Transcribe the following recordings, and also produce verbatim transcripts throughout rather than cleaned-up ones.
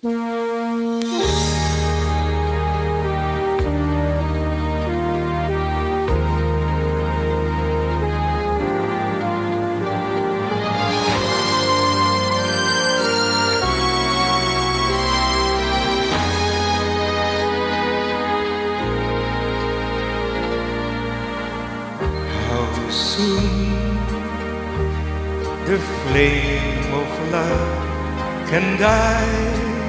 How soon the flame of love can die?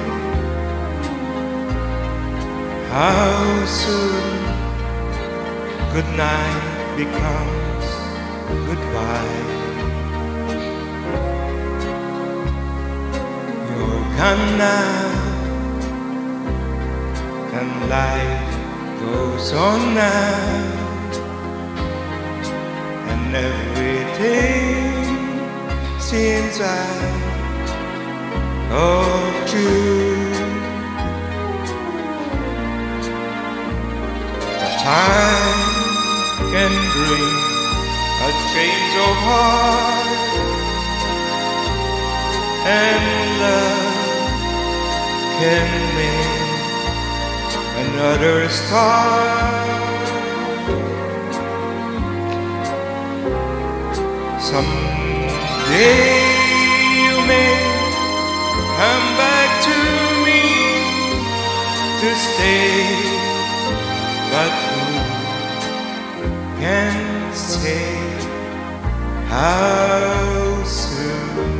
How soon good night becomes goodbye? You're gone now, and life goes on now, and everything seems out of tune. Time can bring a change of heart, and love can make another start. Someday you may come back to me to stay, but who can say how soon?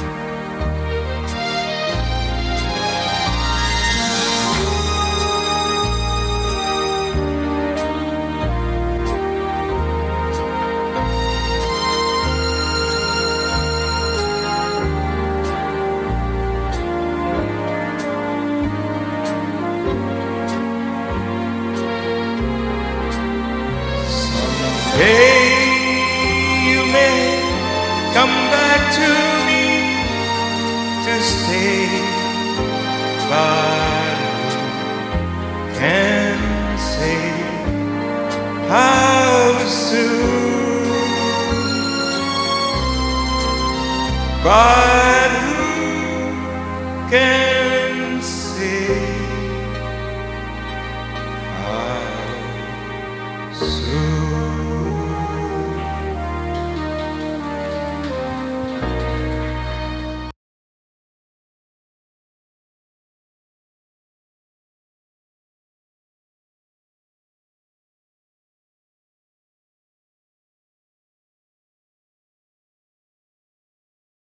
Hey, you may come back to me to stay, but who can say how soon? But who can say how soon?